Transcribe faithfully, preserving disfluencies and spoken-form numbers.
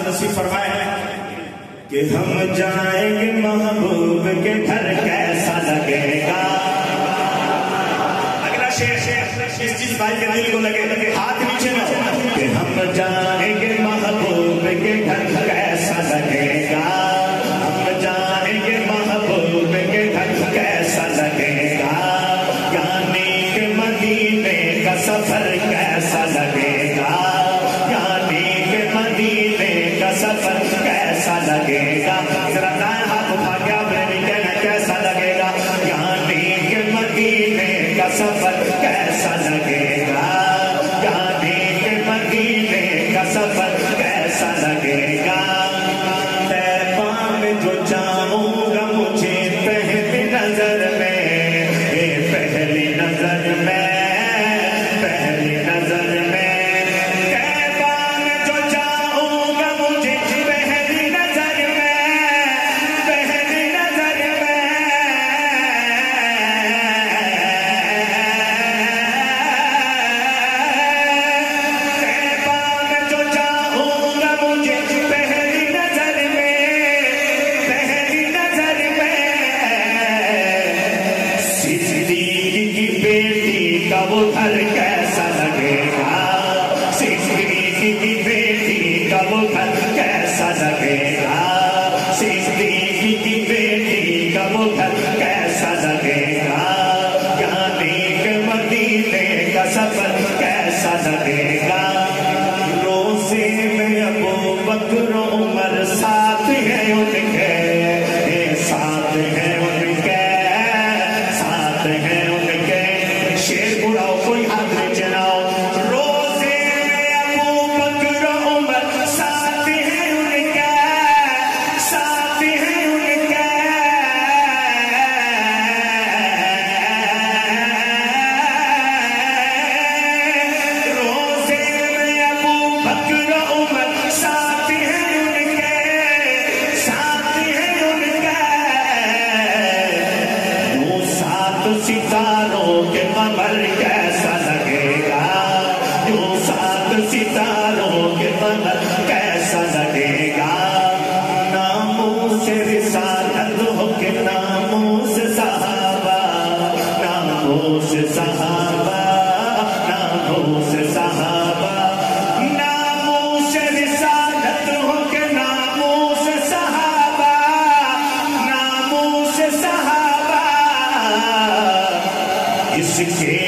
سعادت نصیب فرمائے کہ ہم جائیں گے محبوب کے گھر کیسا لگے گا. اگلا شعر اس چیز بھائی کے دل کو لگے ہاتھ نیچے نہ کہ ہم جائیں گے محبوب کے گھر کیسا لگے گا. ہم جائیں گے محبوب کے گھر کیسا لگے گا. یعنی کہ مدینے کا سفر کیسا لگے گا. یعنی کہ مدینے کا سفر کیسا لگے گا. ذرا دائیں ہاتھ اٹھا کے آپ نے بھی کہنا کیسا لگے گا. یعنی کہ مدینے کا سفر کیسا لگے گا. یعنی کہ مدینے کا سفر کیسا لگے گا. طیبہ میں جو جاؤں گا مجھے پہلی نظر میں پہلی نظر میں پہلی نظر میں طیبہ میں جو جاؤں گا مجھے پہلی نظر میں پہلی نظر میں طیبہ میں جو جاؤں گا مجھے پہلی نظر میں پہلی نظر میں صدیق کی بیٹی کا وہ گھر کیسا لگے گا. صدیق کی بیٹی کا وہ گھر کیسا لگے گا. صدیق کی بیٹی کا وہ گھر کیسا لگے گا. یعنی کہ مدینے کا سفر کیسا لگے گا. روزے میں ابو بکر عمر ساتھ ہیں ان کے ساتھ ہیں ان کے ساتھ ہیں ان کے. شیر بڑھاؤ کوئی ہاتھ نیچے نہ ہو. روزے میں ابو بکر عمر ساتھ ہیں ان کے ساتھ ہیں ان کے. روزے میں ابو بکر عمر ساتھ ہیں ان کے ساتھ ہیں ان کے. یوں سات ستاروں کے قمر کیسا لگے گا. یوں سات ستاروں کے قمر کیسا لگے گا. ناموس رسالت ہو کہ ناموس صحابہ ناموس صحابہ ناموس صحابہ. ناموس رسالت ہو کہ ناموس صحابہ ناموس صحابہ. اس کے